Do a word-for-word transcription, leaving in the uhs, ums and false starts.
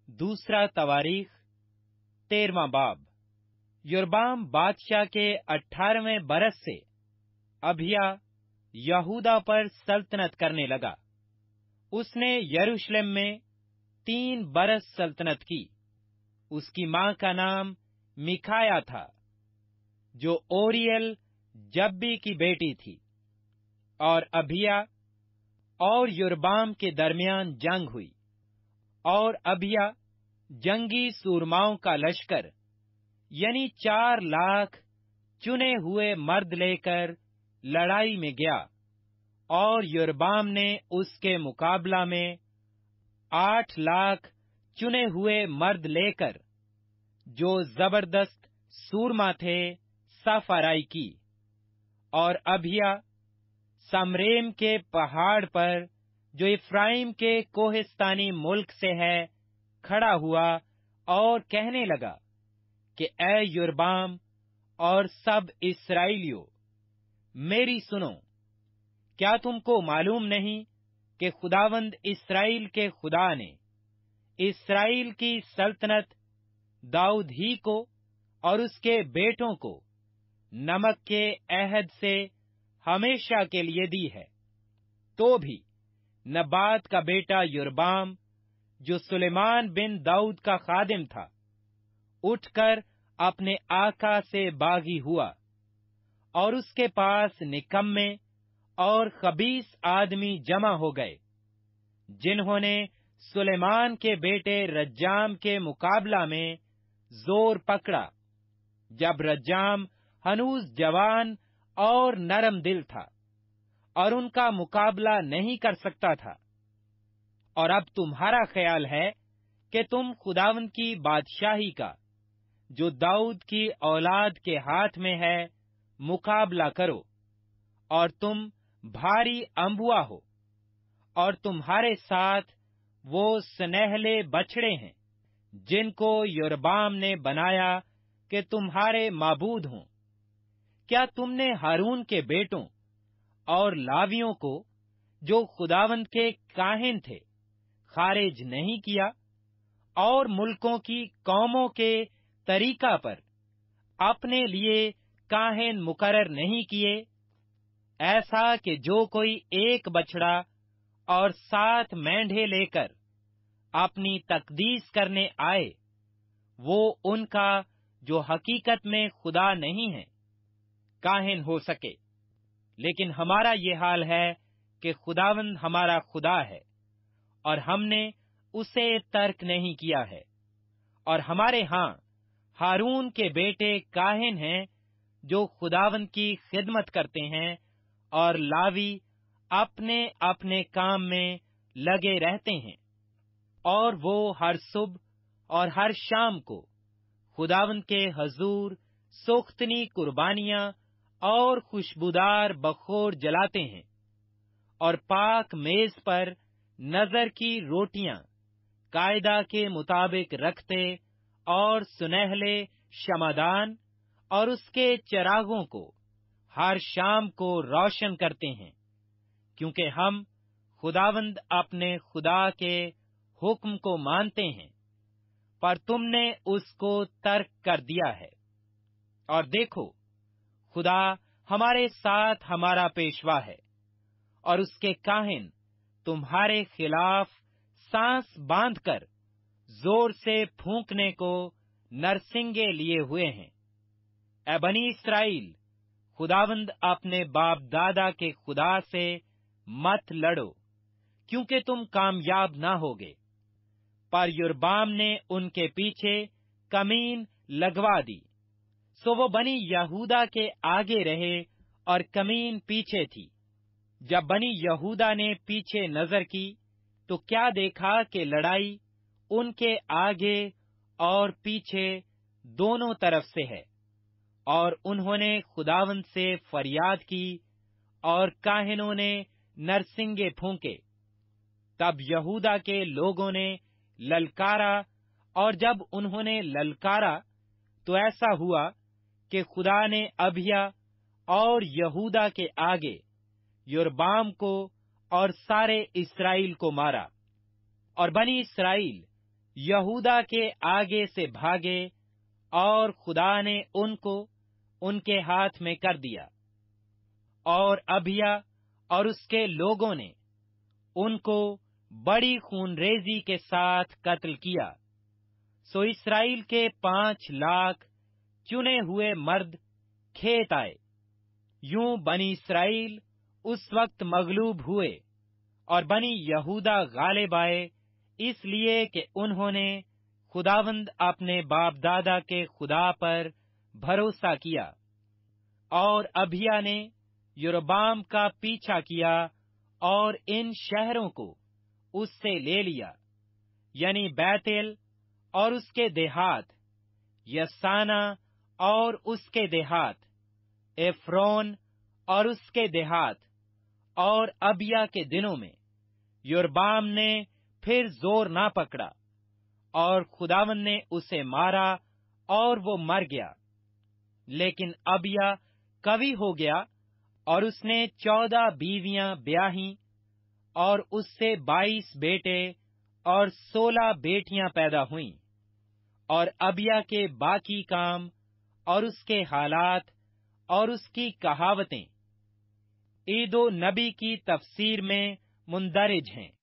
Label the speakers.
Speaker 1: दूसरा तवारीख तेरहवां बाब। योरबाम बादशाह के अठारहवें बरस से अबिय्याह यहूदा पर सल्तनत करने लगा। उसने यरूशलेम में तीन बरस सल्तनत की। उसकी मां का नाम मिकाया था, जो ओरियल जब्बी की बेटी थी। और अबिय्याह और योरबाम के दरमियान जंग हुई, और अबिय्याह जंगी सूरमाओं का लश्कर यानी चार लाख चुने हुए मर्द लेकर लड़ाई में गया, और योरबाम ने उसके मुकाबला में आठ लाख चुने हुए मर्द लेकर, जो जबरदस्त सूरमा थे, सफराई की। और अबिय्याह समरेम के पहाड़ पर, जो इफ्राइम के कोहिस्तानी मुल्क से है, खड़ा हुआ और कहने लगा कि ऐ योरबाम और सब इस्राएलियों, मेरी सुनो। क्या तुमको मालूम नहीं कि खुदावंद इस्राएल के खुदा ने इस्राएल की सल्तनत दाऊद ही को और उसके बेटों को नमक के अहद से हमेशा के लिए दी है? तो भी नबात का बेटा योरबाम, जो सुलेमान बिन दाऊद का खादिम था, उठकर अपने आका से बागी हुआ, और उसके पास निकम्मे और खबीस आदमी जमा हो गए, जिन्होंने सुलेमान के बेटे रज्जाम के मुकाबला में जोर पकड़ा, जब रज्जाम हनूज जवान और नरम दिल था और उनका मुकाबला नहीं कर सकता था। और अब तुम्हारा ख्याल है कि तुम खुदावंद की बादशाही का, जो दाऊद की औलाद के हाथ में है, मुकाबला करो, और तुम भारी अंबुआ हो, और तुम्हारे साथ वो सुनहले बछड़े हैं, जिनको योरबाम ने बनाया कि तुम्हारे माबूद हों। क्या तुमने हारून के बेटों और लावियों को, जो खुदावंद के काहिन थे, खारिज नहीं किया, और मुल्कों की कौमों के तरीका पर अपने लिए काहिन मुकर्रर नहीं किए, ऐसा कि जो कोई एक बछड़ा और सात मेंढे लेकर अपनी तकदीस करने आए, वो उनका, जो हकीकत में खुदा नहीं है, काहिन हो सके। लेकिन हमारा ये हाल है कि खुदावंद हमारा खुदा है, और हमने उसे तर्क नहीं किया है। और हमारे हां हारून के बेटे काहिन हैं, जो खुदावंद की खिदमत करते हैं, और लावी अपने अपने काम में लगे रहते हैं। और वो हर सुबह और हर शाम को खुदावंद के हजूर सोख्तनी कुर्बानियां और खुशबूदार बखोर जलाते हैं, और पाक मेज पर नजर की रोटियां कायदा के मुताबिक रखते, और सुनहले शमादान और उसके चरागों को हर शाम को रोशन करते हैं, क्योंकि हम खुदावंद अपने खुदा के हुक्म को मानते हैं, पर तुमने उसको तर्क कर दिया है। और देखो, खुदा हमारे साथ हमारा पेशवा है, और उसके काहिन तुम्हारे खिलाफ सांस बांधकर जोर से फूंकने को नरसिंगे लिए हुए हैं। ऐ बनी इस्राएल, खुदावंद अपने बाप दादा के खुदा से मत लड़ो, क्योंकि तुम कामयाब ना होगे। पर योरबाम ने उनके पीछे कमीन लगवा दी, सो वो बनी यहूदा के आगे रहे और कमीन पीछे थी। जब बनी यहूदा ने पीछे नजर की, तो क्या देखा कि लड़ाई उनके आगे और पीछे दोनों तरफ से है, और उन्होंने खुदावंद से फरियाद की, और काहिनों ने नरसिंगे फूंके। तब यहूदा के लोगों ने ललकारा, और जब उन्होंने ललकारा, तो ऐसा हुआ कि खुदा ने अबिय्याह और यहूदा के आगे योरबाम को और सारे इस्राएल को मारा। और बनी इस्राएल यहूदा के आगे से भागे और खुदा ने उनको उनके हाथ में कर दिया, और अबिय्या और उसके लोगों ने उनको बड़ी खूनरेजी के साथ कत्ल किया। सो इस्राएल के पांच लाख चुने हुए मर्द खेत आए। यूं बनी इस्राएल उस वक्त मगलूब हुए और बनी यहूदा गालिब आए, इसलिए कि उन्होंने खुदावंद अपने बाप दादा के खुदा पर भरोसा किया। और अबिय्या ने यारोबाम का पीछा किया और इन शहरों को उससे ले लिया, यानी बैतल और उसके देहात, यसाना और उसके देहात, एफ्रोन और उसके देहात। और अबिय्या के दिनों में यारोबाम ने फिर जोर ना पकड़ा, और खुदावन ने उसे मारा और वो मर गया। लेकिन अबिय्या कवि हो गया और उसने चौदह बीवियां ब्याही, और उससे बाईस बेटे और सोलह बेटियां पैदा हुईं। और अबिय्या के बाकी काम और उसके हालात और उसकी कहावतें ईदो नबी की तफसीर में मुंदरज हैं।